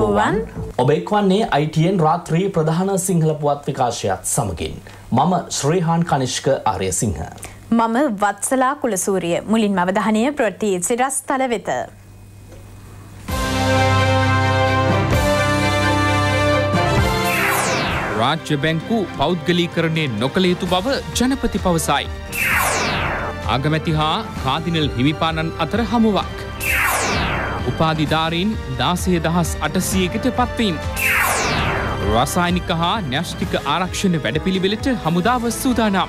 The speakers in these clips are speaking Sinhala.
ආයුබෝවන් ඔබ එක්වන්නේ ITN රාත්‍රී ප්‍රධාන සිංහල පුවත් විකාශයත් සමගින් මම ශ්‍රීහාන් කනිෂ්ක ආර්යසිංහ මම වත්සලා කුලසූරිය මුලින්ම අවධානය ප්‍රති සිරස්තල වෙත රාජ්‍ය බැංකු පෞද්ගලීකරණය නොකළ යුතු බව ජනපති පවසයි. අගමැති හා කාදිනල් හිමිපාණන් අතර හමුවක්. උපාධිධාරීන් 16,800කට පත්වීම. රසායනික හා න්‍යෂ්ටික ආරක්ෂණ වැඩපිළිවෙලට හමුදාව සූදානම්.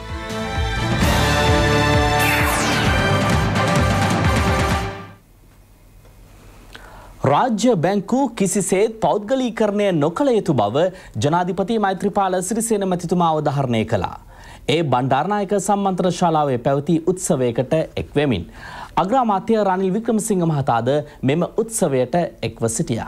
රාජ්‍ය බැංකු කිසිසේත් පෞද්ගලීකරණය නොකළ යුතු බව ජනාධිපති මෛත්‍රීපාල සිරිසේන මැතිතුමා අවධාරණය කළා. ඒ බණ්ඩාරනායක සම්මන්ත්‍රණ ශාලාවේ පැවති උත්සවයකට එක්වෙමින් අග්‍රාමාත්‍ය රනිල් වික්‍රමසිංහ මහතාද මෙම උත්සවයට එක්ව සිටියා.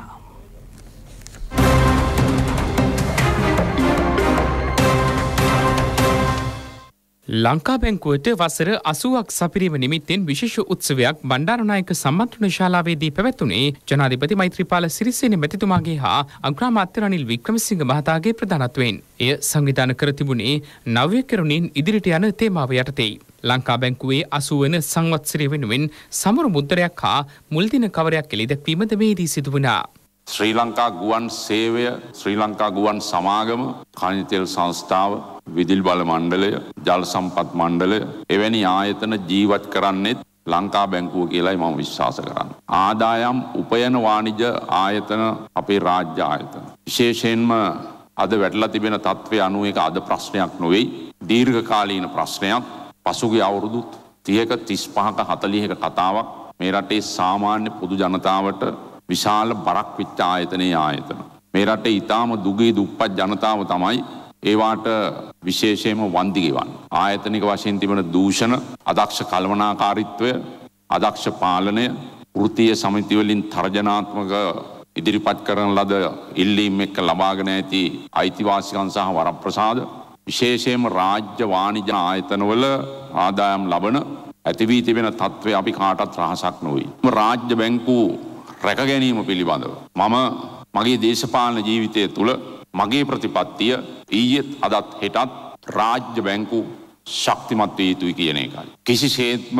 ලංකා බැංකුවට වසර 80ක් සපිරීම නිමිත්තෙන් විශේෂ උත්සවයක් බණ්ඩාරනායක සම්මන්ත්‍රණ ශාලාවේදී පැවැතුනේ ජනාධිපති මෛත්‍රීපාල සිරිසේන මැතිතුමාගේ හා අග්‍රාමාත්‍ය රනිල් වික්‍රමසිංහ මහතාගේ ප්‍රධානත්වයෙන්. එය සංවිධානය කර තිබුණේ නව්‍ය කරුණින් ඉදිරියට යන තේමාව යටතේ. ලංකා බැංකුවේ 80 වන සංවත්සරය වෙනුවෙන් සමරු මුද්‍රයක් හා මුල්දින කවරයක් එළි දැක්වීමද මේදී සිදු වුණා. ශ්‍රී ලංකා ගුවන් සේවය, ශ්‍රී ලංකා ගුවන් සමාගම, khani තෙල් සංස්ථාව, විදුලි බල මණ්ඩලය, ජල සම්පත් මණ්ඩලය එවැනි ආයතන ජීවත් කරන්නේත් ලංකා බැංකුව කියලායි මම විශ්වාස කරන්නේ. ආදායම් උපයන වාණිජ ආයතන අපේ රාජ්‍ය ආයතන. විශේෂයෙන්ම අද වැටලා තිබෙන තත්ත්වය අනුව ඒක අද ප්‍රශ්නයක් නොවේ. දීර්ඝකාලීන ප්‍රශ්නයක්. පසුගිය අවුරුදු 30ක 35ක 40ක කතාවක්. මේ රටේ සාමාන්‍ය පොදු ජනතාවට විශාල බරක් විච්ච ආයතනයේ ආයතන. මේ රටේ ඊටාම දුගී දුප්පත් ජනතාව තමයි ඒවාට විශේෂයෙන්ම වන්දි ගෙවන්නේ. ආයතනික වශයෙන් තිබෙන දූෂණ, අදක්ෂ කළමනාකාරීත්වය, අදක්ෂ පාලනය, වෘත්තීය සමිති වලින් තර්ජනාත්මක ඉදිරිපත් කරන ලද ඉල්ලීම් එක්ක ලබාගෙන ඇති අයිතිවාසිකම් සහ වරප්‍රසාද විශේෂයෙන්ම රාජ්‍ය වාණිජ ආයතනවල ආදායම් ලබන ඇති වී තිබෙන තත්ත්වය අපි කාටවත් රහසක් නොවේ. රාජ්‍ය බැංකුව රැක ගැනීම පිළිබඳව මම මගේ දේශපාලන ජීවිතය තුළ මගේ ප්‍රතිපත්තිය ඊයේත් අදත් හෙටත් රාජ්‍ය බැංකු ශක්තිමත් විය යුතුයි කියන එකයි. කිසිසේත්ම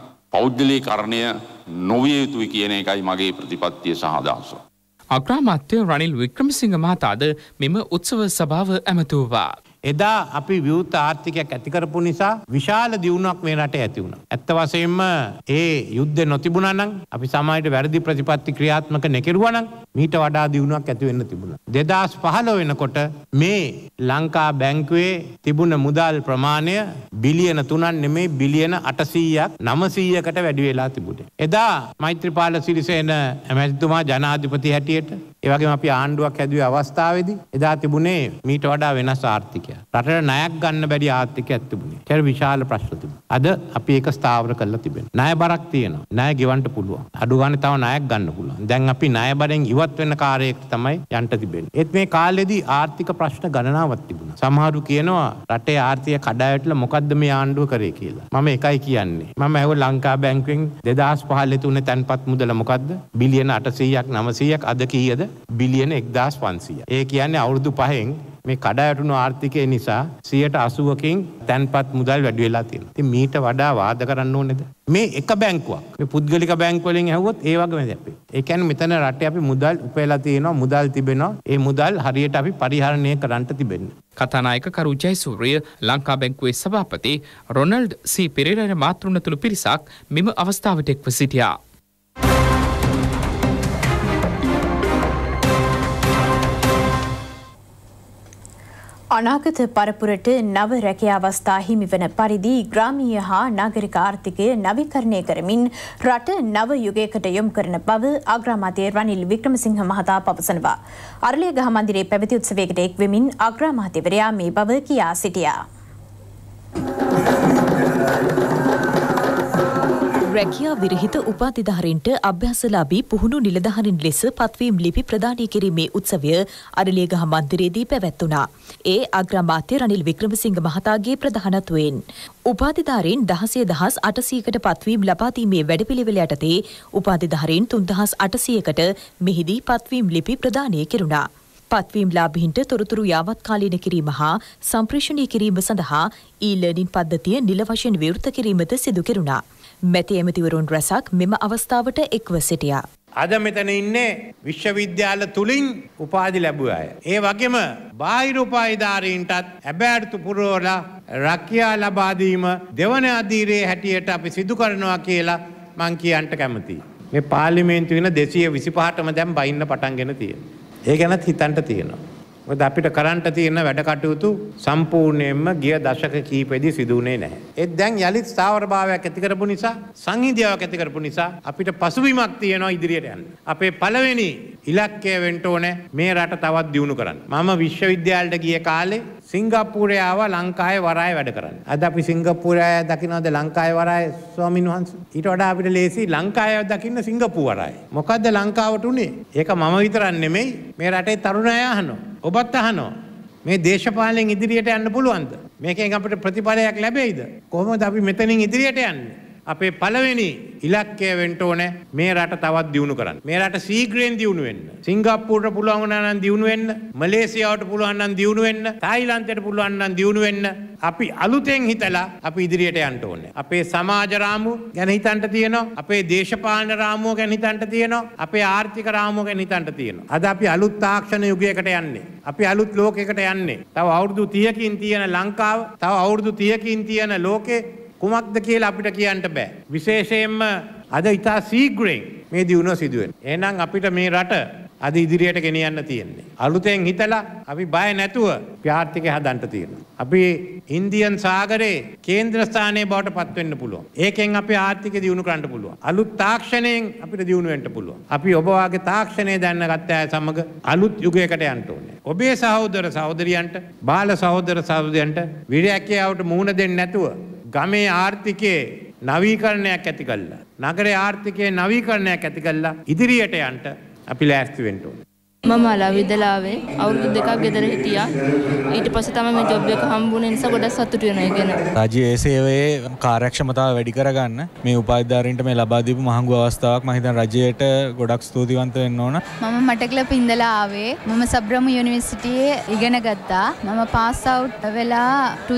පෞද්ගලීකරණය නොවිය යුතුයි කියන එකයි මගේ ප්‍රතිපත්තිය සහ අදහස. අග්‍රාමාත්‍ය රනිල් වික්‍රමසිංහ මහතාද මෙම උත්සව සභාව ඇමතුවා. එදා අපි විවෘත ආර්ථිකයක් ඇති කරපු නිසා විශාල දියුණුවක් මේ රටේ ඇති වුණා. ඇත්ත වශයෙන්ම ඒ යුද්ධ නොතිබුණා නම් අපි සමාජයට වැරදි ප්‍රතිපත්ති ක්‍රියාත්මක නොකරුවා නම් මීට වඩා දියුණුවක් ඇති වෙන්න තිබුණා. 2015 වෙනකොට මේ ලංකා බැංකුවේ තිබුණ මුදල් ප්‍රමාණය බිලියන 3ක් නෙමෙයි බිලියන 800ක් 900කට වැඩි වෙලා තිබුණේ. එදා මෛත්‍රීපාල සිරිසේන මැතිතුමා ජනාධිපති හැටියට ඒ වගේම අපි ආණ්ඩුවක් හැදුවේ අවස්ථාවේදී එදා තිබුණේ මීට වඩා වෙනස් ආර්ථිකයක්. රටට ණයක් ගන්න බැරි ආර්ථිකයක් තිබුණේ. ඒක විශාල ප්‍රශ්න තිබුණා. අද අපි ඒක ස්ථාවර කරලා තිබෙනවා. ණය බරක් තියෙනවා. ණය ගෙවන්න පුළුවන්. අඩු ගන්න තව ණයක් ගන්න පුළුවන්. දැන් අපි ණය බරෙන් ඉවත් වෙන කාර්යයකට තමයි යන්න තිබෙන්නේ. ඒත් මේ කාලෙදී ආර්ථික ප්‍රශ්න ගණනාවක් තිබුණා. සමහරු කියනවා රටේ ආර්ථිකය කඩාවැටලා මොකද්ද මේ ආණ්ඩුව කරේ කියලා. මම එකයි කියන්නේ. මම ඇහුව ලංකා බැංකුවෙන් 2015 තුනේ තැන්පත් මුදල මොකද්ද? බිලියන 800ක් 900ක් අද කීයද? බිලියන 1500. ඒ කියන්නේ අවුරුදු 5න් මේ කඩාවැටුණු ආර්ථිකය නිසා 80%කින් තැන්පත් මුදල් වැඩි වෙලා තියෙනවා. ඉතින් මීට වඩා වාද කරන්න ඕනේද? මේ එක බැංකුවක්. මේ පුද්ගලික බැංකු වලින් ඇහුවොත් ඒ වගේම අපි. ඒ කියන්නේ මෙතන රටේ අපි මුදල් උපයලා තියෙනවා, මුදල් තිබෙනවා. ඒ මුදල් හරියට අපි පරිහරණය කරන්න තිබෙන්නේ. කතානායක කරු ජයසූරිය, ලංකා බැංකුවේ සභාපති රොනල්ඩ් සී පෙරේරා මාතෘණතුළු පිරිසක් මෙම අවස්ථාවට එක්ව සිටියා. අනාගත පරපුරට නව රැකියා අවස්ථා හිමිවන පරිදි ග්‍රාමීය හා නාගරික ආර්ථිකය නවීකරණය කරමින් රට නව යුගයකට යොමු කරන බව අග්‍රාමාත්‍ය රනිල් වික්‍රමසිංහ මහතා පවසනවා. අරලියගහ මන්දිරයේ පැවති උත්සවයකට එක් වෙමින් අග්‍රාමාත්‍යවරයා මේ බව කියා සිටියා. රැකියා විරහිත උපාධිධාරීන්ට අභ්‍යාසලාභී පුහුණු නිලධාරීන් ලෙස පත්වීම් ලිපි ප්‍රදානය කිරීමේ උත්සවය අරලියගහ මන්දිරයේදී පැවැත්වුණා. ඒ අග්‍රාමාත්‍ය රනිල් වික්‍රමසිංහ මහතාගේ ප්‍රධානත්වයෙන් උපාධිධාරීන් 16,800කට පත්වීම් ලබා දීමේ වැඩපිළිවෙල යටතේ උපාධිධාරීන් 3,800කට මෙහිදී පත්වීම් ලිපි ප්‍රදානය කෙරුණා. පත්වීම් ලාභීන්ට තොරතුරු යාවත්කාලීන කිරීම හා සම්ප්‍රේෂණය කිරීම සඳහා ඊ-ලර්නින් පද්ධතිය නිල වශයෙන් විවෘත කිරීමද සිදු කෙරුණා. මැති ඇමතිවරුන් රැසක් මෙම අවස්ථාවට එක්ව සිටියා. අද මෙතන ඉන්නේ විශ්වවිද්‍යාල තුලින් උපාධි ලැබුව අය. ඒ වගේම බාහිර උපාධිධාරීන්ටත් ඇබෑර්තු පුරවලා රැකියා ලබා දීම දෙවන අධීරයේ හැටියට අපි සිදු කරනවා කියලා මං කියන්න කැමතියි. මේ පාර්ලිමේන්තුවේ වෙන 225ටම දැන් බයින්න පටන්ගෙන තියෙනවා. ඒ ගැනත් හිතන්න තියෙනවා. මොකද අපිට කරන්ට තියෙන වැඩ කටයුතු සම්පූර්ණයෙන්ම ගිය දශක කිහිපෙදී සිදු වුණේ නැහැ. ඒත් දැන් යලිත් ස්ථාවරභාවයක් ඇති කරපු නිසා, සංහිඳියාවක් ඇති කරපු නිසා අපිට පසුබිමක් තියෙනවා ඉදිරියට යන්න. අපේ පළවෙනි ඉලක්කය වෙන්න ඕනේ මේ රට තවත් දියුණු කරන්න. මම විශ්වවිද්‍යාලයට ගිය කාලේ සිංගප්පූරේ ආවා ලංකාවේ වරාය වැඩ කරන්න. අද අපි සිංගප්පූරේ අය දකින්නද ලංකාවේ වරාය ස්වාමීන් වහන්සේ? ඊට වඩා අපිට ලේසි ලංකාවේ දකින්න සිංගප්පූ වරාය. මොකද්ද ලංකාවට උනේ? ඒක මම විතරක් නෙමෙයි මේ රටේ තරුණ අය අහනවා. ඔබත් අහනවා. මේ දේශපාලනයෙන් ඉදිරියට යන්න පුළුවන්ද? මේකෙන් අපිට ප්‍රතිඵලයක් ලැබෙයිද? කොහොමද අපි මෙතනින් ඉදිරියට යන්නේ? අපේ පළවෙනි ඉලක්කය වෙන්න ඕනේ මේ රට තවත් දියුණු කරන්න. මේ රට ශීඝ්‍රයෙන් දියුණු වෙන්න. සිංගප්පූරුවට පුළුවන් වුණා නම් දියුණු වෙන්න, මලේසියාවට පුළුවන් නම් දියුණු වෙන්න, තායිලන්තයට පුළුවන් නම් දියුණු වෙන්න. අපි අලුතෙන් හිතලා අපි ඉදිරියට යන්න ඕනේ. අපේ සමාජ රාමුව ගැන හිතන්න තියෙනවා. අපේ දේශපාලන රාමුව ගැන හිතන්න තියෙනවා. අපේ ආර්ථික රාමුව ගැන හිතන්න තියෙනවා. අද අපි අලුත් තාක්ෂණ යුගයකට යන්නේ. අපි අලුත් ලෝකයකට යන්නේ. තව අවුරුදු 30කින් තියෙන ලංකාව, තව අවුරුදු 30කින් තියෙන ලෝකේ කුමක්ද කියලා අපිට කියන්න බෑ. විශේෂයෙන්ම අද ඉතා ශීඝ්‍රයෙන් මේ දියුණුව සිදු වෙනවා. එහෙනම් අපිට මේ රට අද ඉදිරියට ගෙනියන්න තියෙන්නේ. අලුතෙන් හිතලා අපි බය නැතුව ආර්ථිකය හදන්න තියෙනවා. අපි ඉන්දියන් සාගරේ කේන්ද්‍ර ස්ථානයේ බවට පත් වෙන්න පුළුවන්. ඒකෙන් අපේ ආර්ථිකය දියුණු කරන්න පුළුවන්. අලුත් තාක්ෂණයෙන් අපිට දියුණු වෙන්න පුළුවන්. අපි ඔබ වාගේ තාක්ෂණය දැනගත්ත අය සමග අලුත් යුගයකට යන්න ඕනේ. ඔබේ සහෝදර සහෝදරියන්ට, බාල සහෝදර සහෝදරියන්ට විරැකියාවට මුහුණ දෙන්නේ නැතුව ගමේ ආර්ථිකයේ නවීකරණයක් ඇති කළා. නගරේ ආර්ථිකයේ නවීකරණයක් ඇති කළා. ඉදිරියට යන්න අපි ලෑස්ති වෙන්න ඕනේ. මම අලවිදලාවේ අවුරුදු 2ක් ගෙදර හිටියා. ඊට පස්සේ තමයි මේ ජොබ් එක හම්බුනේ නිසා ගොඩක් සතුටු වෙනවා ඒ ගැන. රාජ්‍යයේ සේවයේ කාර්යක්ෂමතාව වැඩි කරගන්න මේ උපාධිධාරීන්ට මේ ලබා දීපු මහඟු අවස්ථාවක් මම හිතන රජයට ගොඩක් ස්තුතිවන්ත වෙන්න ඕන. මම මටක්ලප ඉඳලා ආවේ. මම සබ්‍රම යුනිවර්සිටියේ ඉගෙන ගත්තා. මම පාස් අවුට් වෙලා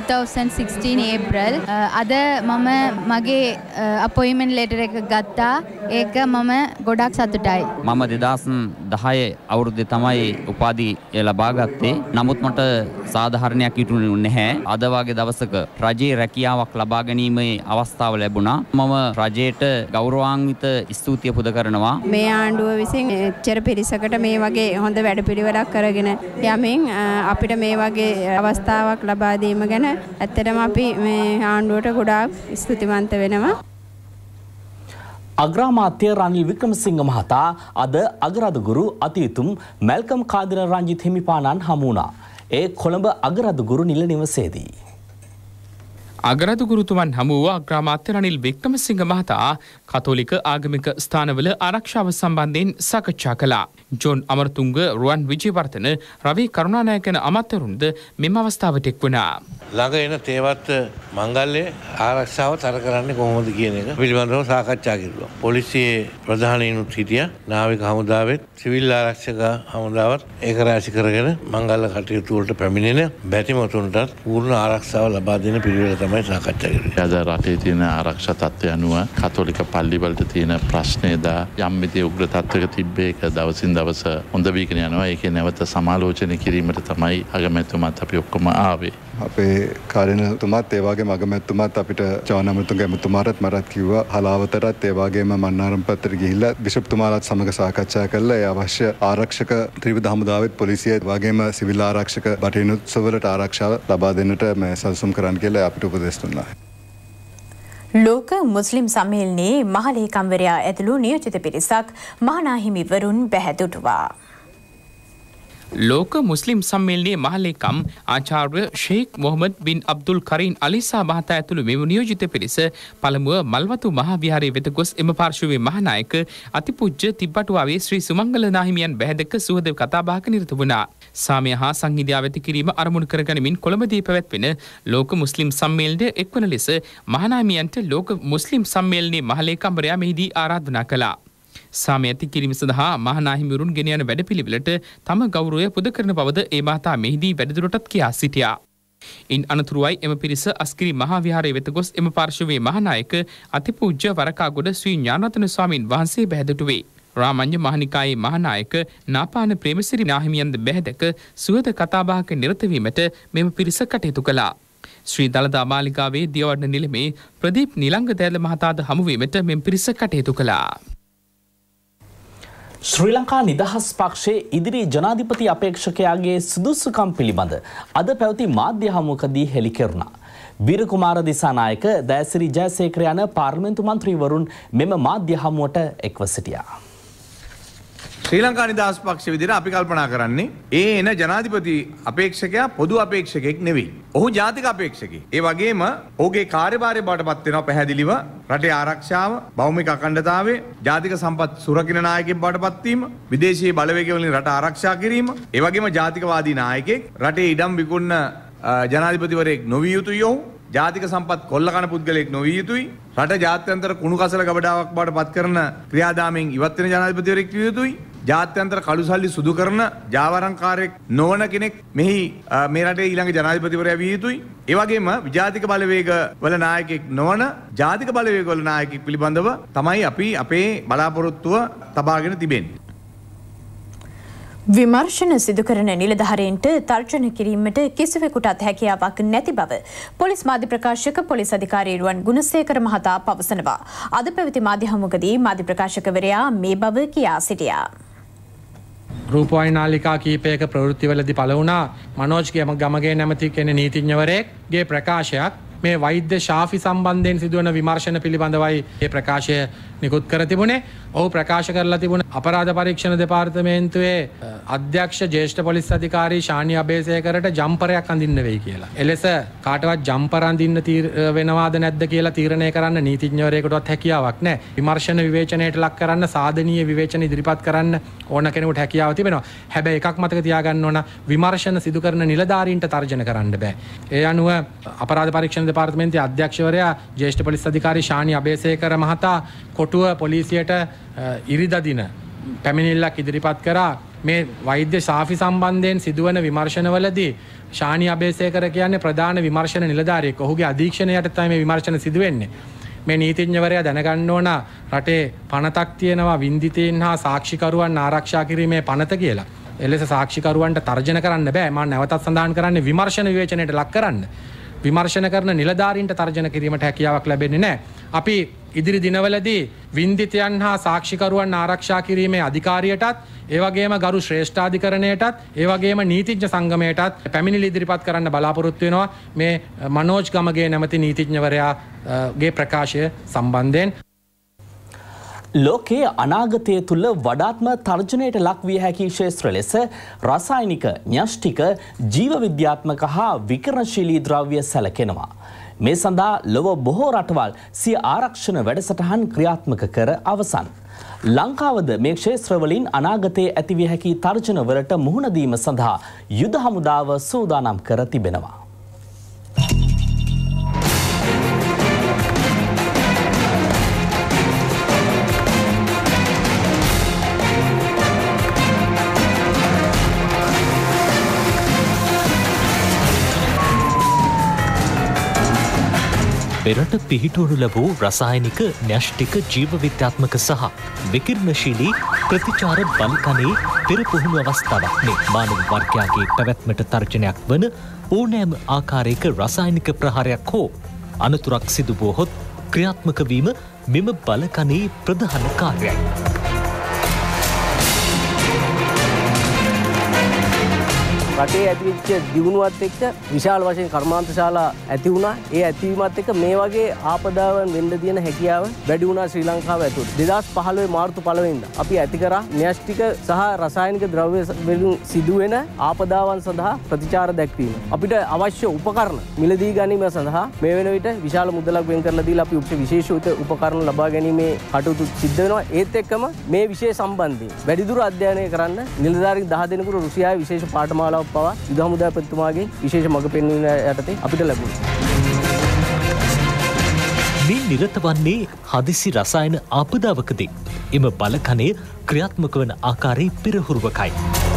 2016 ඒප්‍රිල්. අද මම මගේ අපොයින්ට්මන්ට් ලෙටර් එක ගත්තා. ඒක මම ගොඩක් සතුටයි. මම 2010 අවුරුද්දේ තමයි උපාධිය ලබා ගත්තේ. නමුත් මට සාධාරණයක් ඉටුනේ නැහැ. අද වගේ දවසක රජයේ රැකියාවක් ලබා ගැනීමේ අවස්ථාව ලැබුණා. මම රජයට ගෞරවාන්විත ස්තුතිය පුද කරනවා. මේ ආණ්ඩුව විසින් එච්චර පිරිසකට මේ වගේ හොඳ වැඩපිළිවෙලක් කරගෙන යමින් අපිට මේ වගේ අවස්ථාවක් ලබා දීම ගැන ඇත්තටම අපි මේ ආණ්ඩුවට ගොඩාක් ස්තුතිවන්ත වෙනවා. අග්‍රාමාත්‍ය රනිල් වික්‍රමසිංහ මහතා අද අගරදුගුරු අතියුතුම් මැල්කම් කාදිර රංජිත් හිමිපාණන් හමු වුණා. ඒ කොළඹ අගරදුගුරු නිල නිවසේදී. අගරදුගුරුතුමන් හමු වූ අග්‍රාමාත්‍ය රනිල් වික්‍රමසිංහ මහතා කතෝලික ආගමික ස්ථානවල ආරක්ෂාව සම්බන්ධයෙන් සාකච්ඡා කළා. ජොන් අමරතුංග, රුවන් විජේවර්ධන, රවි කරුණානායක යන අමාත්‍යවරුන්ද මෙම අවස්ථාවට එක් වුණා. ළඟ එන තේවත් මංගල්‍යයේ ආරක්ෂාව තර කරන්නේ කොහොමද කියන එක පිළිබඳව සාකච්ඡා කෙරුවා. පොලිසියේ ප්‍රධානීනුත් හිටියා. නාවික හමුදාවෙත්, සිවිල් ආරක්ෂක හමුදාවත් ඒක රැසි කරගෙන මංගල්‍ය කටයුතු වලට පැමිණෙන බැතිමතුන්ට පූර්ණ ආරක්ෂාව ලබා දෙන පිළිවෙල තමයි සාකච්ඡා කරන්නේ. අද රටේ තියෙන ආරක්ෂා තත්ත්වය අනුව කතෝලික පල්ලිවලට තියෙන ප්‍රශ්නේද යම් විදිහේ උග්‍ර තත්ත්වයක තිබ්බේ ඒක දවසින් දවස හොඳ වීගෙන යනවා. ඒකේ නැවත සමාලෝචනය කිරීමට තමයි අගමැතිතුමාත් අපි ඔක්කොම ආවේ. අපේ කාර්යනතුමාත් ඒ වගේම අගමැතිතුමාත් අපිට ජෝන් අමරතුංග ඇමතුමාට මරත් කිව්වා හලාවතටත් ඒ වගේම මන්නාරම් පත්තර ගිහිල්ලා බිෂප්තුමාලාත් සමග සාකච්ඡා කළා. ඒ අවශ්‍ය ආරක්ෂක ත්‍රිවිධ හමුදාවෙත් පොලිසියත් වගේම සිවිල් ආරක්ෂක බටහිනුත්සවවලට ආරක්ෂාව ලබා දෙන්නට මේ සැලසුම් කරන්න කියලා අපිට උපදෙස් දුන්නා. ලෝක මුස්ලිම් සම්මේලනයේ මහලේකම්වරයා ඇතුළු නියෝජිත පිරිසක් මහානාහිමිවරුන් බැහැදුටුවා. ලෝක මුස්ලිම් සම්මේලනයේ මහලේකම් ආචාර්ය Sheikh Mohammad bin Abdul Karim Alissa මහතා ඇතුළු මෙම නියෝජිත පිරිස පළමුව මල්වතු මහා විහාරයේ වෙත ගොස් එම පාර්ශවයේ මහානායක අතිපූජ්‍ය තිබ්බටුවාවේ ශ්‍රී සුමංගල නාහිමියන් බැහැදක සුවද කතාබහක නිරත වුණා. සාමය හා සංහිඳියාව ඇති කිරීම අරමුණු කරගනිමින් කොළඹදී පැවැත්වෙන ලෝක මුස්ලිම් සම්මේලනයේ එක්වන ලෙස මහානායමියන්ට ලෝක මුස්ලිම් සම්මේලනයේ මහලේකම්වරයා මෙහිදී ආරාධනා කළා. සාමය ඇති කිරීම සඳහා මහානාහිමිවරුන් ගෙන යන වැඩපිළිවෙලට තම ගෞරවය පුද කරන බවද ඒ මහතා මෙහිදී වැඩිදුරටත් කියා සිටියා. ඉන් අනතුරුවයි එම පිරිස අස්කිරි මහා විහාරයේ වෙත ගොස් එම පාර්ශවයේ මහානායක අතිපූජ්‍ය වරකාගොඩ ශ්‍රී ඥානරත්න ස්වාමීන් වහන්සේ බැහැදටුවේ. රාමඤ්ඤ මහනිකායේ මහානායක නාපාන ප්‍රේමසිරි නාහිමියන්ද බැහැදක සුවද කතාබහක නිරත වීමට මෙම පිරිස කටයුතු කළා. ශ්‍රී දළදා මාලිගාවේ දියවඩන නිලමේ ප්‍රදීප් නිලංග දෑල මහතාද හමුවීමට මෙම පිරිස කටයුතු කළා. ශ්‍රී ලංකා නිදහස් පක්ෂයේ ඉදිරි ජනාධිපති අපේක්ෂකයාගේ සුදුසුකම් පිළිබඳ අද පැවති මාධ්‍ය හමුවකදී හෙළි කෙරුණා. වීරකුමාර දිසානායක, දෑසිරි ජයසේකර යන පාර්ලිමේන්තු මන්ත්‍රීවරුන් මෙම මාධ්‍ය හමුවට එක්ව සිටියා. ශ්‍රී ලංකා නිදහස් පක්ෂ විදිහට අපි කල්පනා කරන්නේ එන ජනාධිපති අපේක්ෂකයා පොදු අපේක්ෂකෙක් නෙවෙයි. ඔහු ජාතික අපේක්ෂකෙක්. ඒ වගේම ඔහුගේ කාර්යභාරය බවට පත් වෙනවා පැහැදිලිව රටේ ආරක්ෂාව, භෞමික අඛණ්ඩතාවය, ජාතික සම්පත් සුරකින්න නායකයෙක් බවට පත් වීම, විදේශීය බලවේග වලින් රට ආරක්ෂා කිරීම, ඒ වගේම ජාතිකවාදී නායකයෙක්, රටේ ඉඩම් විකුණන ජනාධිපතිවරයෙක් නොවිය යුතුයි ඔහු. ජාතික සම්පත් කොල්ල කන පුද්ගලයෙක් නොවිය යුතුයි. රට ජාත්‍යන්තර කුණු කසල ගබඩාවක් බවට පත් කරන ක්‍රියාදාමයෙන් ඉවත් වෙන ජනාධිපතිවරයෙක් විය යුතුයි. ජාත්‍යන්තර කළු සල්ලි සුදු කරන ජාවාරම්කාරයෙක් නොවන කෙනෙක් මෙහි මේ රටේ ඊළඟ ජනාධිපතිවරයා විය යුතුයි. ඒ වගේම විජාතික බලවේග වල නායකයෙක් නොවන ජාතික බලවේග වල නායකයෙක් පිළිබඳව තමයි අපි අපේ බලාපොරොත්තුව තබාගෙන තිබෙන්නේ. විමර්ශන සිදු කරන නිලධාරීන්ට තර්ජන කිරීමට කිසිවෙකුටත් හැකියාවක් නැති බව පොලිස් මාධ්‍ය ප්‍රකාශක පොලිස් අධිකාරී රුවන් ගුණසේකර මහතා පවසනවා. අද පැවති මාධ්‍ය හමුවකදී මාධ්‍ය ප්‍රකාශකවරයා මේ බව කියා සිටියා. රූපවාහිනී නාලිකා කීපයක ප්‍රවෘත්තිවලදී පළ වුණා මනෝජ්ගේ ගමගේ නැමැති කෙනෙක් නීතිඥවරයෙක්ගේ ප්‍රකාශයක් මේ වෛද්‍ය ශාෆි සම්බන්ධයෙන් සිදුවන විමර්ශන පිළිබඳවයි මේ ප්‍රකාශය නිකුත් කර තිබුණේ. ඔහු ප්‍රකාශ කරලා තිබුණ අපරාධ පරීක්ෂණ දෙපාර්තමේන්තුවේ අධ්‍යක්ෂ ජ්‍යෙෂ්ඨ පොලිස් අධිකාරී ශානි අබේසේකරට ජම්පරයක් අඳින්න වෙයි කියලා. එලෙස කාටවත් ජම්පර අඳින්න වෙනවාද නැද්ද කියලා තීරණය කරන්න නීතිඥවරයෙකුටවත් හැකියාවක් නැහැ. විමර්ශන විවේචනයට ලක් කරන්න සාධනීය විවේචන ඉදිරිපත් කරන්න ඕන කෙනෙකුට හැකියාව තිබෙනවා. හැබැයි එකක් මතක තියාගන්න ඕන විමර්ශන සිදු කරන නිලධාරීන්ට තර්ජන කරන්න බෑ. ඒ අනුව අපරාධ පරීක්ෂණ දෙපාර්තමේන්තුවේ අධ්‍යක්ෂවරයා ජ්‍යෙෂ්ඨ පොලිස් අධිකාරී ශානි අබේසේකර මහතා කොටුව පොලිසියට ඉරිදා දින පැමිණිල්ලක් ඉදිරිපත් කරා මේ වෛද්‍ය ශාෆි සම්බන්ධයෙන් සිදුවන විමර්ශනවලදී ශානි අබේසේකර කියන්නේ ප්‍රධාන විමර්ශන නිලධාරියෙක්. ඔහුගේ අධීක්ෂණයට තමයි මේ විමර්ශන සිදු වෙන්නේ. මේ නීතිඥවරයා දැනගන්න ඕන රටේ පනතක් තියෙනවා වින්දිතීන් හා සාක්ෂිකරුවන් ආරක්ෂා කිරීමේ පනත කියලා. එලෙස සාක්ෂිකරුවන්ට තර්ජන කරන්න බෑ. මම නැවතත් සඳහන් කරන්නේ විමර්ශන විවේචනයට ලක් කරන්න. විමර්ශන කරන නිලධාරීන්ට තර්ජන කිරීමට හැකියාවක් ලැබෙන්නේ නැහැ. අපි ඉදිරි දිනවලදී වින්දිතයන් හා සාක්ෂිකරුවන් ආරක්ෂා කිරීමේ අධිකාරියටත් ඒ වගේම ගරු ශ්‍රේෂ්ඨාධිකරණයටත් ඒ වගේම නීතිඥ සංගමයටත් පැමිණිලි ඉදිරිපත් කරන්න බලාපොරොත්තු වෙනවා මේ මනෝජ් ගමගේ නැමැති නීතිඥවරයාගේ ප්‍රකාශය සම්බන්ධයෙන්. ලෝකයේ අනාගතය තුළ වඩාත්ම තර්ජනයට ලක්විය හැකි ක්ෂේත්‍ර ලෙස රසායනික, න්‍යෂ්ටික, ජීව විද්‍යාත්මක හා විකිරණශීලී ද්‍රව්‍ය සැලකෙනවා. මේ සඳහා ලොව බොහෝ රටවල් සිය ආරක්ෂණ වැඩසටහන් ක්‍රියාත්මක කර අවසන්. ලංකාවද මේ ක්ෂේත්‍රවලින් අනාගතයේ ඇතිවිය හැකි තර්ජනවලට මුහුණ දීම සඳහා යුද හමුදාව සූදානම් කර තිබෙනවා. මෙරට පිහිටුවනු ලැබූ රසායනික, න්‍යෂ්ටික, ජීව විද්‍යාත්මක සහ විකිරණශීලී ප්‍රතිචාර බලිකණේ පෙර පුහුණු අවස්ථාවක් මේ මානව වර්ගයාගේ පැවැත්මට තර්ජනයක් වන ඕනෑම ආකාරයක රසායනික ප්‍රහාරයක් හෝ අනතුරක් සිදු වුවහොත් ක්‍රියාත්මක වීම මෙම බලකණේ ප්‍රධාන කාර්යයි. රටේ ඇතිවෙච්ච දියුණුවත් එක්ක විශාල වශයෙන් කර්මාන්තශාලා ඇති වුණා. ඒ ඇතිවීමත් එක්ක මේ වගේ ආපදාවන් වෙන්න තියෙන හැකියාව වැඩි වුණා ශ්‍රී ලංකාව ඇතුළේ. 2015 මාර්තු 1 වෙනිදා අපි ඇති කරා න්‍යෂ්ටික සහ රසායනික ද්‍රව්‍ය වලින් සිදුවෙන ආපදාවන් සඳහා ප්‍රතිචාර දැක්වීම. අපිට අවශ්‍ය උපකරණ මිලදී ගැනීම සඳහා මේ වෙන විට විශාල මුදලක් වෙන් කරලා දීලා අපි විශේෂ උපකරණ ලබා ගැනීමේ කටයුතු සිද්ධ වෙනවා. ඒත් එක්කම මේ විෂය සම්බන්ධයෙන් වැඩිදුර අධ්‍යයනය කරන්න නිලධාරීන් 10 දෙනෙකුට රුසියාවේ විශේෂ පාඨමාලාවක් පවා යුද හමුදාපතිතුමාගේ විශේෂ මඟ පෙන්වීම යටතේ අපිට ලැබුණා. මේ නිරත වන්නේ හදිසි රසායන ආපදාවකදී එම බලකණය ක්‍රියාත්මක වන ආකාරයේ පෙරහුරුවකයි.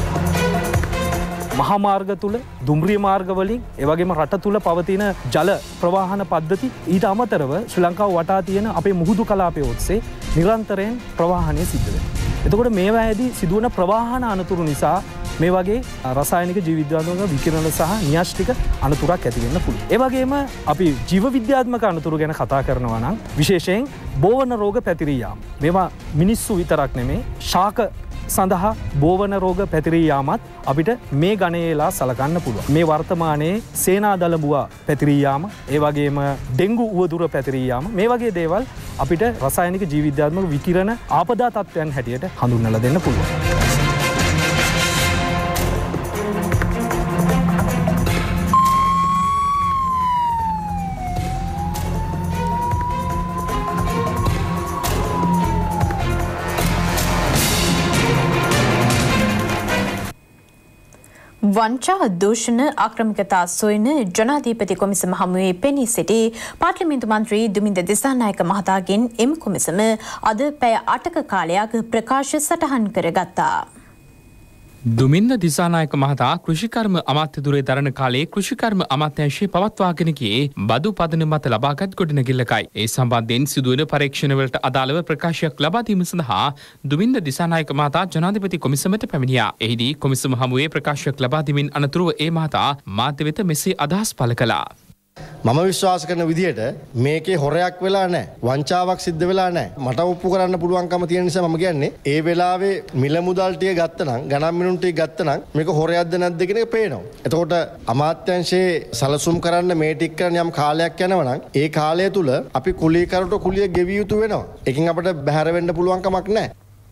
මහා මාර්ග තුල දුම්රිය මාර්ග වලින් ඒ වගේම රට තුල පවතින ජල ප්‍රවාහන පද්ධති ඊට අමතරව ශ්‍රී ලංකාව වටා තියෙන අපේ මුහුදු කලාපය ඔස්සේ නිරන්තරයෙන් ප්‍රවාහනය සිද්ධ වෙනවා. එතකොට මේවායේදී සිදුවන ප්‍රවාහන අනතුරු නිසා මේ වගේ රසායනික ජීව විද්‍යාත්මක විකිරණ සහ න්‍යෂ්ටික අනතුරක් ඇති වෙන්න පුළුවන්. ඒ වගේම අපි ජීව විද්‍යාත්මක අනතුරු ගැන කතා කරනවා නම් විශේෂයෙන් බෝවන රෝග පැතිරී යාම. මේවා මිනිස්සු විතරක් නෙමේ ශාක සඳහා බෝවන රෝග පැතිරී යාමත් අපිට මේ ගණයේලා සලකන්න පුළුවන්. මේ වර්තමානයේ සේනා දලබුවා පැතිරී යාම, ඒ වගේම ඩෙන්ගු උවදුර පැතිරී යාම, මේ වගේ දේවල් අපිට රසායනික ජීව විද්‍යාත්මක විකිරණ ආපදා තත්ත්වයන් හැටියට හඳුන්වලා දෙන්න පුළුවන්. වංචා දූෂණ ආක්‍රමිකතා සොයන ජනාධිපති කොමිසම හමුවේ පෙනී සිටි පාර්ලිමේන්තු මන්ත්‍රී දුමින්ද දිසානායක මහතාගෙන් එම කොමිසම අද පැය 8ක කාලයක් ප්‍රකාශ සටහන් කරගත්තා. දුමින්ද දිසානායක මහතා කෘෂිකර්ම අමාත්‍යදුරේ දරණ කාලයේ කෘෂිකර්ම අමාත්‍යාංශයේ පවත්වාගෙන ගියේ බදු පදනම මත ලබාගත් ගොඩනැගිල්ලකයි. ඒ සම්බන්ධයෙන් සිදුවන පරීක්ෂණවලට අදාළව ප්‍රකාශයක් ලබා දීම සඳහා දුමින්ද දිසානායක මහතා ජනාධිපති කොමිසමට පැමිණියා. එහිදී කොමිසම හමුවේ ප්‍රකාශයක් ලබා දීමින් අනතුරුව ඒ මහතා මාධ්‍ය වෙත මෙසේ අදහස් පළ කළා. මම විශ්වාස කරන විදිහට මේකේ හොරයක් වෙලා නැහැ. වංචාවක් සිද්ධ වෙලා නැහැ. මට ඔප්පු කරන්න පුළුවන්කම තියෙන නිසා මම කියන්නේ ඒ වෙලාවේ මිල මුදල් ටික ගත්තනම් ගණන් මිනුම් ටික ගත්තනම් මේක හොරයක්ද නැද්ද කියන එක පේනවා. එතකොට අමාත්‍යාංශයේ සලසුම් කරන්න මේ ටික කරන යම් කාලයක් යනවා නම් ඒ කාලය තුල අපි කුලීකරට කුලිය ගෙවිය යුතු වෙනවා. ඒකෙන් අපිට බැහැර වෙන්න පුළුවන් කමක් නැහැ.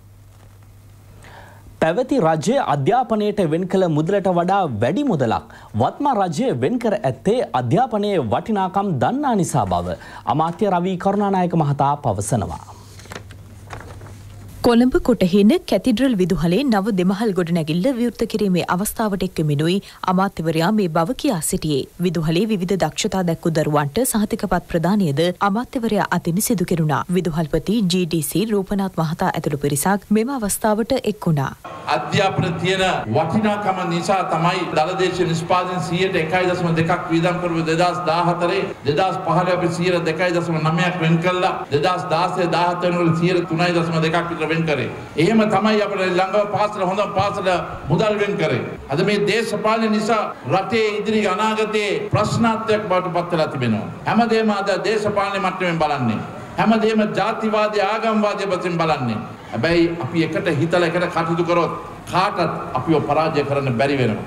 පැවති රජය අධ්‍යාපනයට වෙන් කළ මුදලට වඩා වැඩි මුදලක් වත්මා රජය වෙන් කර ඇත්තේ අධ්‍යාපනයේ වටිනාකම් දන්නා නිසා බව අමාත්‍ය රවී කරුණානායක මහතා පවසනවා. කොළඹ කොටහේන කැතිඩ්‍රල් විදුහලේ නව දෙමහල් ගොඩනැගිල්ල විවෘත කිරීමේ අවස්ථාවට එක්වෙමිනුයි අමාත්‍යවරයා මේ බව කියා සිටියේ. විදුහලේ විවිධ දක්ෂතා දැක්වූ දරුවන්ට සහතිකපත් ප්‍රදානයද අමාත්‍යවරයා අතින් සිදු කෙරුණා. විදුහල්පති GDC රූපනාත් මහතා ඇතුළු පිරිසක් මෙම අවස්ථාවට එක් වුණා. අධ්‍යාපන තියෙන වටිනාකම නිසා තමයි දලදේශ නිෂ්පාදන 101.2ක් වියදම් කරුව 2014 2015 අපි 102.9ක් වෙන් කළා. 2016 17 වල 3.2ක් විතර වෙන් කරේ. එහෙම තමයි අපේ ළඟව පාසල හොඳ පාසල මුදල් වෙන් කරේ. අද මේ දේශපාලන නිසා රටේ ඉදිරි අනාගතයේ ප්‍රශ්නාර්ථයක් බවට පත් වෙලා තිබෙනවා. හැමදේම අද දේශපාලන මට්ටමින් බලන්නේ. හැමදේම ජාතිවාදී ආගම්වාදී වශයෙන් බලන්නේ. හැබැයි අපි එකට හිතලා එකට කටයුතු කරොත් කාටත් අපිව පරාජය කරන්න බැරි වෙනවා.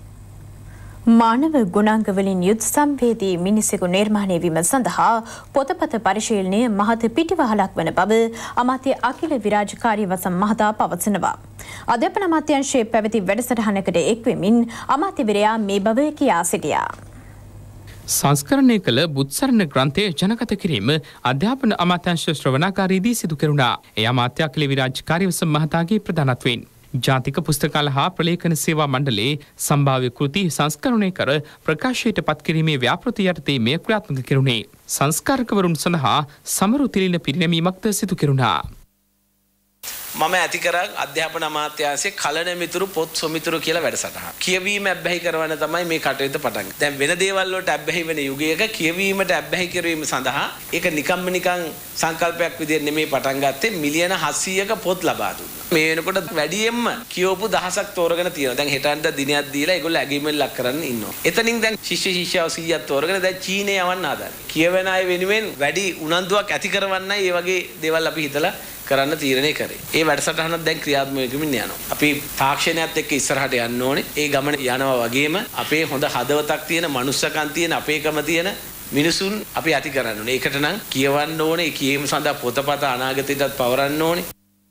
මානව ගුණාංග වලින් යුත් සංවේදී මිනිසෙකු නිර්මාණය වීම සඳහා පොතපත පරිශීලනය මහත පිටිවහලක් වන බව අමාත්‍ය අකිල විරාජ් කාර්යවසම් මහතා පවසනවා. අධ්‍යාපන අමාත්‍යාංශයේ පැවති වැඩසටහනකට එක්වෙමින් අමාත්‍යවරයා මේ බව කියා සිටියා. සංස්කරණය කළ බුත්සරණ ග්‍රන්ථය ජනගත කිරීම අධ්‍යාපන අමාත්‍යාංශ ශ්‍රවණාකාරීදී සිදු කෙරුණා. එය අමාත්‍ය අකිල විරාජ් කාර්යවසම් මහතාගේ ප්‍රධානත්වයෙන් ජාතික පුස්තකාල හා ප්‍රලේඛන සේවා මණ්ඩලයේ සම්භාව්‍ය කෘති සංස්කරණය කර ප්‍රකාශයට පත් කිරීමේ ව්‍යාපෘති යටතේ මෙය ක්‍රියාත්මක කෙරුණේ. සංස්කාරකවරුන් සඳහා සමරු තිලින පිරිනැමීමක්ද සිදු කෙරුණා. මම ඇති කරා අධ්‍යාපන අමාත්‍යාංශයේ කලන මිතුරු පොත් සොමිතුරු කියලා වැඩසටහන. කියවීම අබ්බැහි කරවන්න තමයි මේ කටයුත්ත පටන් ගත්තේ. දැන් වෙන දේවල් වලට අබ්බැහි වෙන යුගයක කියවීමට අබ්බැහි කිරීම සඳහා ඒක නිකම්ම නිකන් සංකල්පයක් විදිහට නෙමෙයි පටන් ගත්තේ. මිලියන 700ක පොත් ලබා දුන්නා. මේ වෙනකොට වැඩියෙන්ම කියවපු දහසක් තෝරගෙන තියෙනවා. දැන් හෙටන්ට දිනයක් දීලා ඒගොල්ලෝ ඇගීමෙන් ලක් කරන්න ඉන්නවා. එතනින් දැන් ශිෂ්‍ය ශිෂ්‍යාව 100ක් තෝරගෙන දැන් චීනය යවන්න හදන්නේ. කියවෙන අය වෙනුවෙන් වැඩි උනන්දුවක් ඇති කරවන්නයි මේ වගේ දේවල් අපි හිතලා කරන්න තීරණය කරේ. ඒ වැඩසටහනත් දැන් ක්‍රියාත්මක වෙමින් යනවා. අපි තාක්ෂණයත් එක්ක ඉස්සරහට යන්න ඕනේ. ඒ ගමන යනවා වගේම අපේ හොඳ හදවතක් තියෙන, මනුස්සකම් තියෙන, අපේකම තියෙන මිනිසුන් අපි ඇති කරන්න ඕනේ. ඒකට නම් කියවන්න ඕනේ. ඒ කියීම සඳහා පොතපත අනාගතයටත් පවරන්න ඕනේ.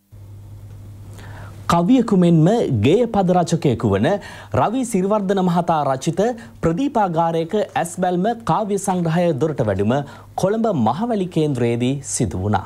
කවියෙකු මෙන්ම ගේය පද රචකයෙකු වන රවි සිරිවර්ධන මහතා රචිත ප්‍රදීපාගාරයක ඇස් බැල්ම කාව්‍ය සංග්‍රහය දොරට වැඩුම කොළඹ මහවැලි කේන්ද්‍රයේදී සිදු වුණා.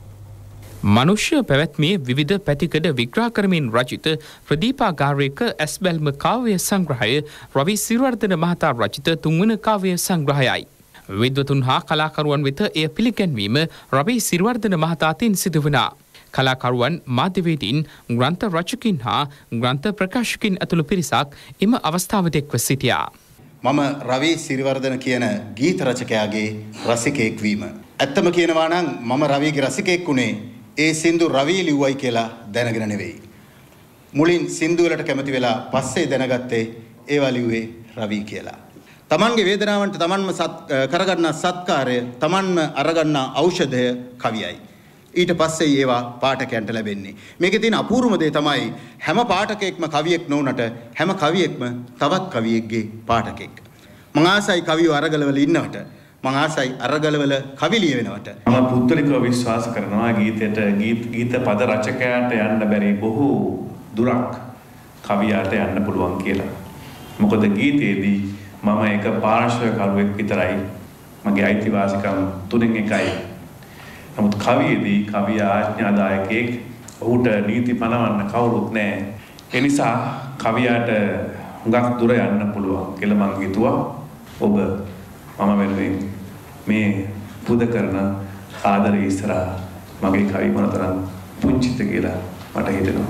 මනුෂ්‍ය පැවැත්මේ විවිධ පැතිකඩ විග්‍රහ කරමින් රචිත ප්‍රදීපාගාරයක ඇස් බැල්ම කාව්‍ය සංග්‍රහය රවි සිරිවර්ධන මහතා රචිත තුන්වන කාව්‍ය සංග්‍රහයයි. විද්වතුන් හා කලාකරුවන් වෙත එය පිළිගැන්වීම රවි සිරිවර්ධන මහතාටින් සිදු වුණා. කලාකරුවන් මාධ්‍යවේදීන් ග්‍රන්ථ රචකින් හා ග්‍රන්ථ ප්‍රකාශකින් ඇතුළු පිරිසක් එම අවස්ථාවට එක්ව සිටියා. මම රවි සිරිවර්ධන කියන ගීත රචකයාගේ රසිකයෙක් වීම. ඇත්තම කියනවා නම් මම රවිගේ රසිකයෙක් වුණේ ඒ සින්දු රවි ලිව්වයි කියලා දැනගෙන නෙවෙයි. මුලින් සින්දු වලට කැමති වෙලා පස්සේ දැනගත්තේ ඒවා ලිව්වේ රවි කියලා. තමන්ගේ වේදනාවන්ට තමන්ම කරගන්නා සත්කාරය, තමන්ම අරගන්නා ඖෂධය කවියයි. ඊට පස්සේ ඒවා පාඨකයන්ට ලැබෙන්නේ. මේකේ තියෙන අපූර්වම දේ තමයි හැම පාඨකයෙක්ම කවියෙක් නොවුනට හැම කවියෙක්ම තවත් කවියෙක්ගේ පාඨකෙක්. මම ආසයි කවියෝ අරගලවල ඉන්නවට, මම ආසයි අරගලවල කවි ලියවෙනවට. මම පුද්ගලිකව විශ්වාස කරනවා ගීත පද රචකයාට යන්න බැරි බොහෝ දුරක් කවියාට යන්න පුළුවන් කියලා. මොකද ගීතයේදී මම එක පාර්ශ්වකරුවෙක් විතරයි. මගේ අයිතිවාසිකම් තුනෙන් එකයි. නමුත් කවියේදී කවියා ආඥාදායකයෙක්, ඔහුට නීති පනවන්න කවුරුත් නැහැ. ඒ නිසා කවියාට හුඟක් දුර යන්න පුළුවන් කියලා මම හිතුවා. ඔබ මම වෙනුවෙන් මේ පුද කරන ආදරේ ඉස්සරහා මගේ කවි මොනතරම් පුංචිද කියලා මට හිතෙනවා.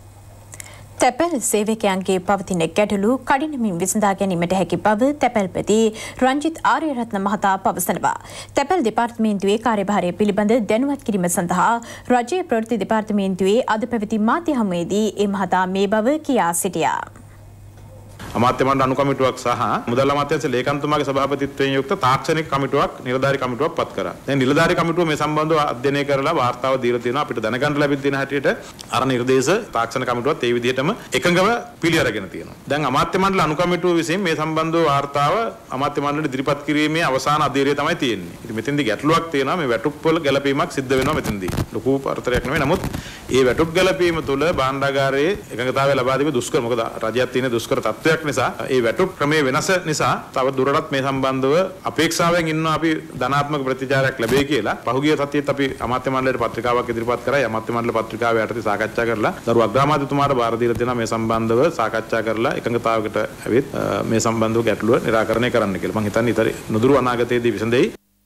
තැපැල් සේවකයන්ගේ පවතින ගැටලු කඩිනමින් විසඳා ගැනීමට හැකි බව තැපැල්පති රංජිත් ආර්යරත්න මහතා පවසනවා. තැපැල් දෙපාර්තමේන්තුවේ කාර්යභාරය පිළිබඳ දැනුවත් කිරීම සඳහා රජයේ ප්‍රවෘත්ති දෙපාර්තමේන්තුවේ අද පැවති මාධ්‍ය හමුවේදී ඒ මහතා මේ බව කියා සිටියා. අමාත්‍ය මණ්ඩල අනුකමිටුවක් සහ මුදල් අමාත්‍යාංශ ලේකම්තුමාගේ සභාපතිත්වයෙන් යුක්ත තාක්ෂණික කමිටුවක් නිලධාරී කමිටුවක් පත් කරා. දැන් නිලධාරී කමිටුව මේ සම්බන්ධව අධ්‍යයනය කරලා වාර්තාව දීලා තියෙනවා. අපිට දැනගන්න ලැබිලා තියෙන හැටියට අර නිර්දේශ තාක්ෂණ කමිටුවත් ඒ විදිහටම එකඟව පිළිඅරගෙන තියෙනවා. දැන් අමාත්‍ය මණ්ඩල අනුකමිටුව විසින් මේ සම්බන්ධව වාර්තාව අමාත්‍ය මණ්ඩලෙට ඉදිරිපත් කිරීමේ අවසාන අධීරය තමයි තියෙන්නේ. ඉතින් මෙතෙන්දී ගැටලුවක් තියෙනවා. මේ වැටුප් වල ගැළපීමක් සිද්ධ වෙනවා මෙතෙන්දී. ලොකු පරතරයක් නෙවෙයි. නමුත් ඒ වැටුප් ගැළපීම තුළ භාණ්ඩාගාරයේ එකඟතාවය ලබා දීම දුෂ්කර. මොකද රජයක් තියෙන දුෂ්කර තත්ත්වයක් නිසා ඒ වැටුප් ක්‍රමයේ වෙනස නිසා තව දුරටත් මේ සම්බන්ධව අපේක්ෂාවෙන් ඉන්නවා අපි ධනාත්මක ප්‍රතිචාරයක් ලැබෙයි කියලා. පහුගිය සතියේත් අපි අමාත්‍ය මණ්ඩලයට පත්‍රිකාවක් ඉදිරිපත් කරා. අමාත්‍ය මණ්ඩල පත්‍රිකාව යටතේ සාකච්ඡා කරලා දරු අග්‍රාමාත්‍යතුමාට බාර දීලා තියෙනවා මේ සම්බන්ධව සාකච්ඡා කරලා එකඟතාවයකට ඇවිත් මේ සම්බන්ධව ගැටලුව निराකරණය කරන්න කියලා. මම හිතන්නේ ඊතර නුදුරු අනාගතයේදී විසඳෙයි.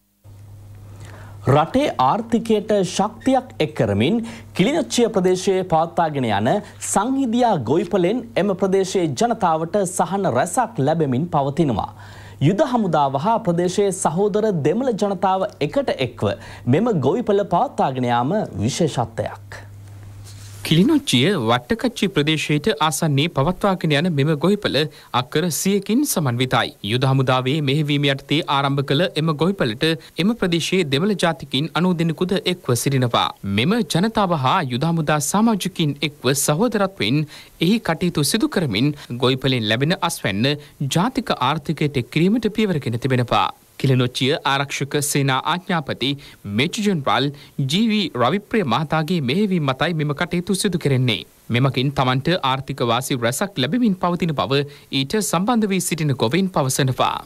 රටේ ආර්ථිකයට ශක්තියක් එක් කරමින් කිලිනොච්චිය ප්‍රදේශයේ පවත්වාගෙන යන සංහිදියා ගොවිපලෙන් එම ප්‍රදේශයේ ජනතාවට සහන රැසක් ලැබෙමින් පවතිනවා. යුද හමුදාව හා ප්‍රදේශයේ සහෝදර දෙමළ ජනතාව එකට එක්ව මෙම ගොවිපල පවත්වාගෙන යාම විශේෂත්වයක්. කිලිනොච්චිය වට්ටකච්චි ප්‍රදේශයට ආසන්නයේ පවත්වාගෙන යන මෙම ගොවිපල අක්කර 100කින් සමන්විතයි. යුද හමුදාවේ මෙහෙයවීම යටතේ ආරම්භ කළ එම ගොවිපලට එම ප්‍රදේශයේ දෙමළ ජාතිකින් 90 දෙනෙකුද එක්ව සිටිනවා. මෙම ජනතාව හා යුද හමුදා සමාජිකින් එක්ව සහෝදරත්වයෙන් එහි කටයුතු සිදු කරමින් ගොවිපලෙන් ලැබෙන අස්වැන්න ජාතික ආර්ථිකයට කිරීමට පියවරගෙන තිබෙනවා. කිලිනොච්චිය ආරක්ෂක සේනා ආඥාපති මේජර් ජෙනරාල් ජී.වී. රවිප්‍රිය මහතාගේ මෙහෙයවීම මතයි මෙම කටයුතු සිදු කෙරෙන්නේ. මෙමකින් තමන්ට ආර්ථික වාසි රැසක් ලැබෙමින් පවතින බව ඊට සම්බන්ධ වී සිටින ගොවීන් පවසනවා.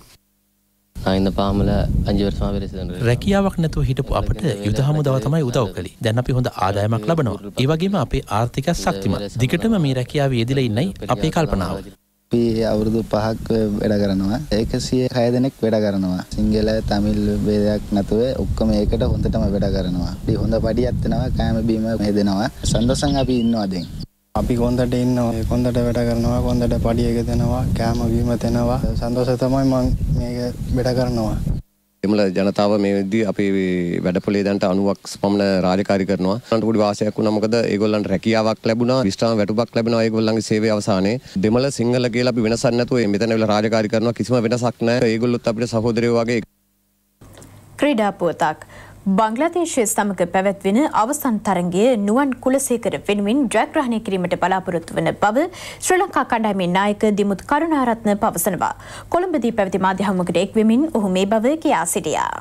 රැකියාවක් නැතුව හිටපු අපට යුද හමුදාව තමයි උදව් කළේ. දැන් අපි හොඳ ආදායමක් ලබනවා. ඒ වගේම අපේ ආර්ථිකය ශක්තිමත්. දිගටම මේ රැකියාවේ යෙදලා ඉන්නයි අපේ කල්පනාව. අපි අවුරුදු 5ක් වැඩ කරනවා. 106 දෙනෙක් වැඩ කරනවා. සිංහල තමිල් වේදයක් නැතුව ඔක්කොම ඒකට හොඳටම වැඩ කරනවා. අපි හොඳ පඩියක් දෙනවා, කෑම බීම දෙනවා. සන්දසන් අපි ඉන්නවා දැන්. අපි කොන්දට ඉන්නවා. කොන්දට වැඩ කරනවා, කොන්දට පඩිය එක දෙනවා, කෑම බීම දෙනවා. සන්තෝෂ තමයි මම මේක වැඩ කරනවා. දෙමළ ජනතාව මේ වෙද්දී අපේ වැඩපොලේ දැන්ට 90ක් පමණ රාජකාරී කරනවා. අන්ට පොඩි වාසියක් වුණා. මොකද ඒගොල්ලන්ට රැකියාවක් ලැබුණා, විශ්‍රාම වැටුපක් ලැබෙනවා ඒගොල්ලන්ගේ සේවයේ අවසානයේ. දෙමළ සිංහල කියලා අපි වෙනසක් නැතුව මෙතන වෙලා රාජකාරී කරනවා. කිසිම වෙනසක් නැහැ. ඒගොල්ලොත් අපිට සහෝදරයෝ වගේ. ක්‍රීඩා පුවතක්. බංග්ලාදේශය සමග පැවැත්වෙන අවසන් තරගය නුවන් කුලසේකර වෙනුවෙන් ජයග්‍රහණය කිරීමට බලාපොරොත්තු වන බව ශ්‍රී ලංකා කණ්ඩායමේ නායක දිමුත් කරුණාරත්න පවසනවා. කොළඹදී පැවති මාධ්‍ය හමුවකට එක් වෙමින් ඔහු මේ බව කියා සිටියා.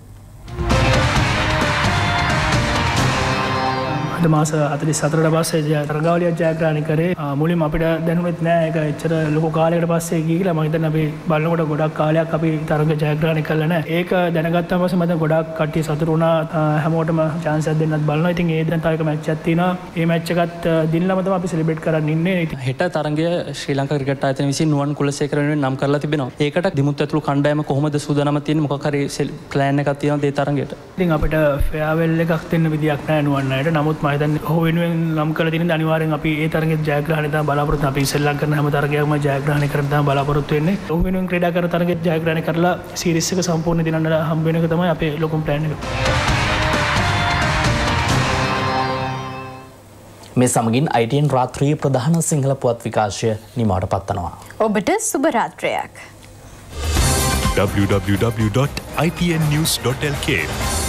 මාස 44ට පස්සේ තරගාවලිය ජයග්‍රහණය කරේ. මුලින්ම අපිට දැනුනෙත් නෑ ඒක එච්චර ලොකු කාලයකට පස්සේ ගිහිලා මම හිතන්නේ අපි බලනකොට ගොඩක් කාලයක් අපි තරග ජයග්‍රහණය කළා නෑ. ඒක දැනගත්තාම පස්සේ මම ගොඩක් කට්ටිය සතුටු වුණා. හැමෝටම chance එකක් දෙන්නත් බලනවා. ඉතින් ඒ දැන් තව එක මැච් එකක් තියෙනවා. මේ මැච් එකත් දිනලම තමයි අපි සෙලිබ්‍රේට් කරන්න ඉන්නේ. හෙට තරගය ශ්‍රී ලංකා ක්‍රිකට් ආයතනය විසින් නුවන් කුලසේකර වෙනුවෙන් නම් කරලා තිබෙනවා. ඒකට දිමුත් ඇතුළු කණ්ඩායම කොහොමද සූදානම තියෙන්නේ? මොකක් හරි ප්ලෑන් එකක් තියෙනවද ඒ තරගයට? ඉතින් අපිට ෆෙයාවෙල් එකක් දෙන්න විදියක් නෑ නුවන් අයට. නමුත් මම හිතන්නේ ඔහු වෙනුවෙන් නම් කරලා තියෙන අනිවාර්යෙන් අපි ඒ තරගෙත් ජයග්‍රහණය තමයි බලාපොරොත්තු. අපි ශ්‍රී ලංකා කරන හැම තරගයක්ම ජයග්‍රහණය කරන්න තමයි බලාපොරොත්තු වෙන්නේ. ඔහු වෙනුවෙන් ක්‍රීඩා කරන තරගෙත් ජයග්‍රහණය කරලා සීරීස් එක සම්පූර්ණ දිනන්න හම්බ වෙන එක තමයි අපේ ලොකුම ප්ලෑන් එක. මේ සමගින් ITN රාත්‍රියේ ප්‍රධාන සිංහල පුවත් විකාශය නිමවට පත්වනවා. ඔබට සුබ රාත්‍රියක්. www.itnnews.lk